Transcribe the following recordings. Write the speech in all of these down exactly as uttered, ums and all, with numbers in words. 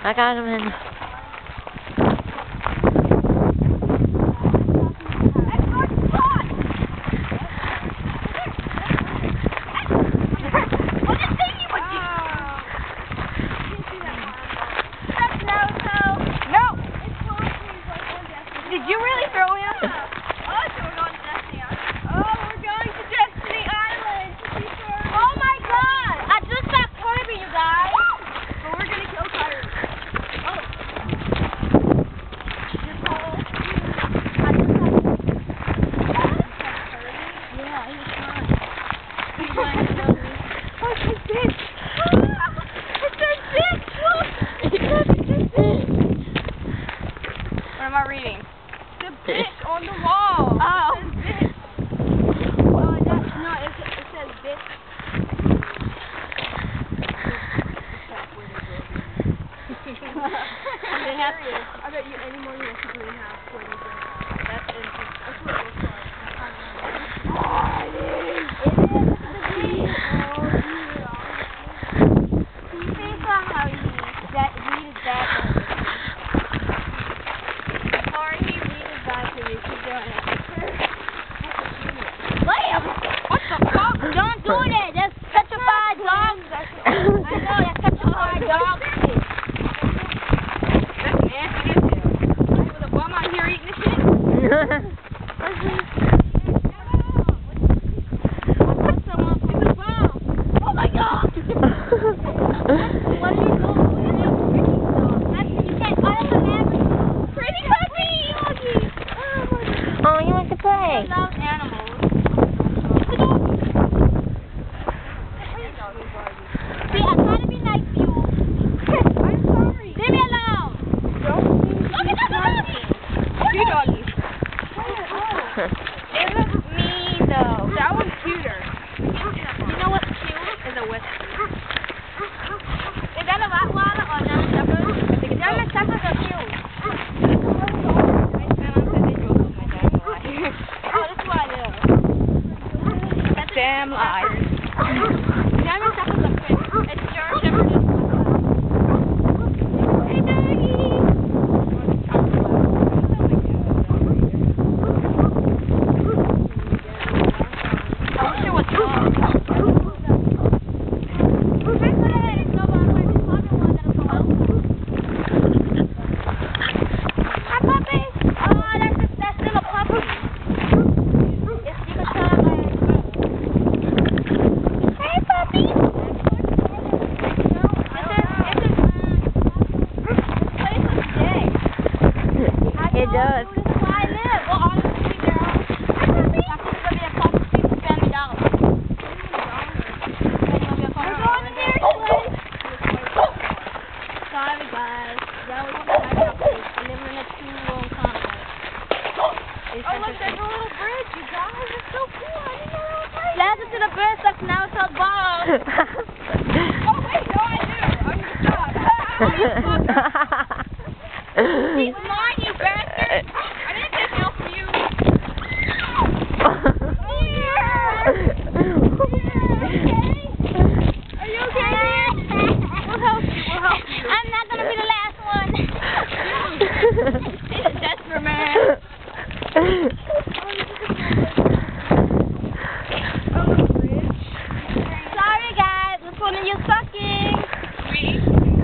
I got him in. Did you really throw him? Oh, so we're going to Destiny Island. Oh, we're going to Destiny Island. Oh my God! I just got Kirby, you guys. But we're gonna kill Kirby. Oh. You're so old. I just got Kirby. Yeah, he was fine. He's fine. Oh, it's a bitch. It's a bitch. Look. It's a bitch. What am I reading? The bitch on the wall. Oh. It says bitch. Oh, that's, no, it, it says bitch. They have to. I bet you any more you have to have for these. That's interesting. That's what it looks like. Oh, it is. It is. It's a bitch. Oh, yeah. Can you say from how he, that he is that Sorry, he reads back to me. Keep doing it. Liam! What the fuck? Don't do that! That's petrified dog. I know, that's petrified dog shit. That's nasty as hell. With a bum out here eating this shit? Put someone with a bum. Oh my God! What are you doing? You can't buy them an pretty puppy! Oh, you want to play? I love animals. See, I'm trying to be nice to you. I'm sorry. Leave me alone. Don't. Look at that doggy. Two doggies. It looks mean though. That one's cuter. You know what's cute? Is a whiskey. Is that a Rottweiler or a German Shepherd? I think it's German Shepherds are cute. Damn lies. German Shepherds are cute. It's German Shepherd. Hey, doggy. I wish it was dog. Hi, puppy. Oh, that's, that's still a puppy. It's you can tell by Hey, puppy. It does. This is where I live. Well, all of the people there are. Hi, puppy. My sister's going to be a puppy. She's family dollar. We're going to their place. Sorry, guys. That was my place. I live in a two-room complex. Oh, look, there's a little bridge, you guys. It's so cool. I didn't know there was a bridge. Last to the bridge, that's now it's called balls. Oh, wait, no, I do. I'm going to stop. He's mine, you bastard. I didn't take help from you. Oh, yeah. Yeah, okay? Are you okay, dear? We'll help you, we'll help you. I'm not going to be the last one. It's a desperate man. Sorry, guys. Which one are you sucking? Me.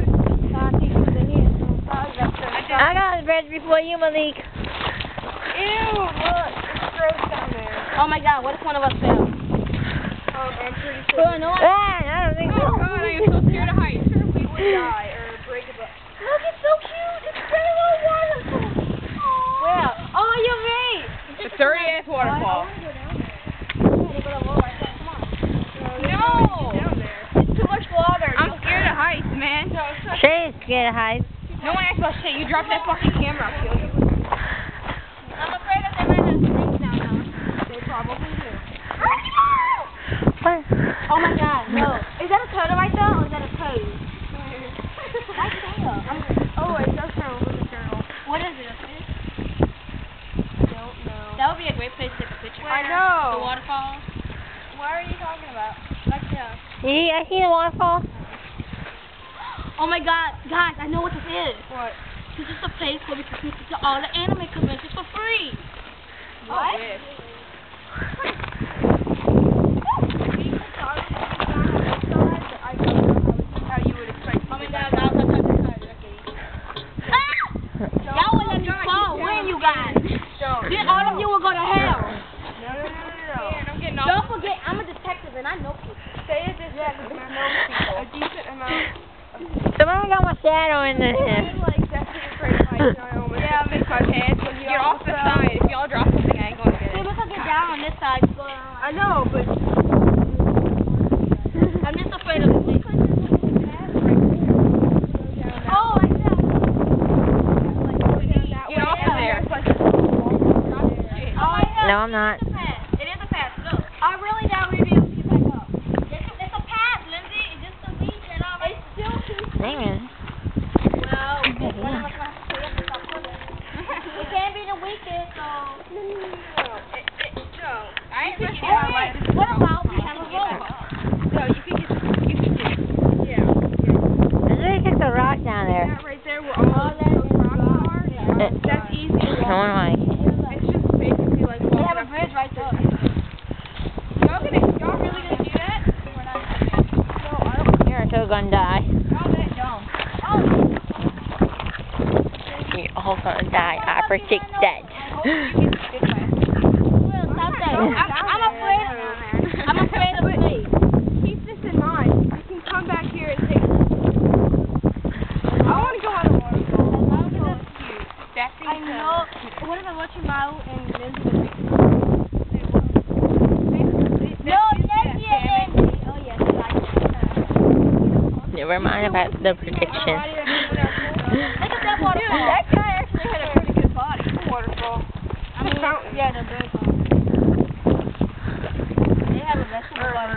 I got the bridge before you, Malik. Ew, look. It's gross down there. Oh my God, what if one of us fell? Um, I'm pretty sure. Oh, no, Ah, I don't think so. Oh God, I am so scared of heights. We would die or break a butt. Look, it's so cute. It's a pretty little waterfall. Where? Oh, you're right. The thirtieth waterfall. No. It's too much water. I'm scared of heights, man. No, it's not. Shay's scared of heights. No one asked about shit. You dropped that fucking camera, I'll kill you. I'm afraid that they might have springs down now. They probably do. What? Oh my God, no. Is that a turtle right there, or is that a toad? Nice tail. Oh, it does turtle. It's a turtle. What is it, a fish? I don't know. That would be a great place to take a picture. I know. The waterfall. What are you talking about? Right there. You, I see the waterfall. Oh my god, guys, I know what this is. What? This is the place where we can sneak into all the anime conventions for free. What? How you would expect to Oh my do god, that. guys, I touched the card, okay. Y'all will let me fall. When you guys? Then all of you will go to hell. No, no, no, no, no. I'm getting off. Don't forget, I'm a detective and I know people. Say a decent amount. A decent amount. Someone got my shadow in there. Like, that's pretty great. Yeah, miss my pants. You're off the side. If y'all drop something, I ain't going to get See, it. look how get down on this side. Go around. I know, but... I'm just afraid of the snake. Oh, I know. Get off of there. Oh, I know. No, I'm not. It is a pass. It is a pass. Look. I really doubt we'll be able to get back up. It's a, it's a pass, Lindsay. It's just a beach and all. It's still peaceful. Damn. Well, one of us has to stay up and stop pulling. It can't be the weekend, so. I ain't pushing Hey, my life. what about we have a vote? So you can just, you can just, yeah. I think it's a rock down there. That right there where all those rocks are, It, that's easy to I walk. wonder why. It's just basically like They walking have a up. bridge right there. Y'all gonna, y'all really gonna do that? We're not gonna do that. No, I don't. You're still gonna die. Y'all that dumb. You're all gonna die. I predict that. Stop that. I'm, I'm afraid. I'm afraid of snakes. Keep this in mind. You can come back here and take. I want to go on a waterfall. That's cute. That thing's I know. What if I watch you out and Lindsay was No, Lindsay and Lindsay. Oh, yes, I like that. Never mind about the prediction. Look at that waterfall. That guy actually had a pretty good body. Waterfall. I mean, fountain. yeah, the big one. They have a vegetable water.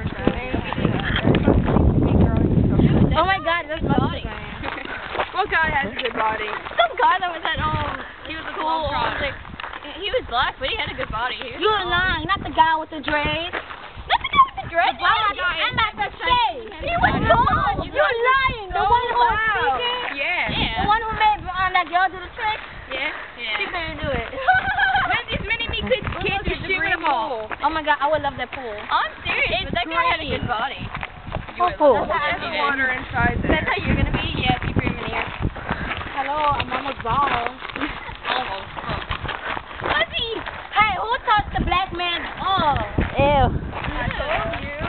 Oh my god, that's body. What guy has a good body? Some guy that was at um, he was a cool. Like, he was black, but he had a good body. You're lying, not the guy with the dreads. Not the guy with the dreads. I'm not the shade. He was blonde. You're lying. The one who was speaking. Yeah. The one who made um, that girl do the trick. Yeah. She couldn't do it. Lindsay's mini me could can't do shit with a pool. Oh my god, I would love that pool. I'm serious, but that guy had a good body. Oh, cool. There's water inside there. That's how you're gonna be? Yeah, keep your in here. Hello, I'm almost bald. Almost. Fuzzy! Hey, who touched the black man? Oh. Ew. I told you.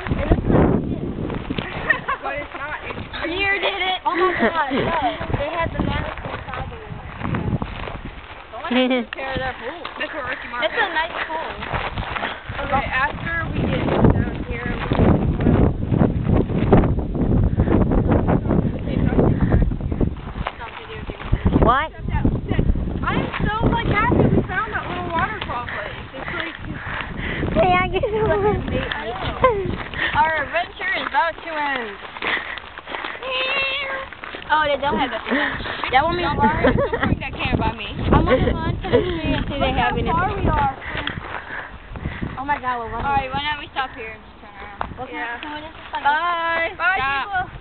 But it's not. It's Here did it. Oh my god, look. They had the mannequin inside there. It's Tear that pool. That's what Ricky Martin. It's a nice pool. Okay, after we get down here, we what? I'm so like happy we found that little waterfall place. It's like Hey, I get Our adventure is about to end. Oh, they don't have that. That one means don't bring that camera by me. I'm gonna run to the tree and see they have anything. we are. Oh my god, we're running. Alright, why don't we stop here and just turn around? What Yeah. can we just Bye. Bye, Stop. people.